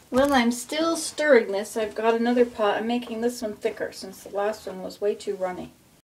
While I'm still stirring this, I've got another pot. I'm making this one thicker since the last one was way too runny.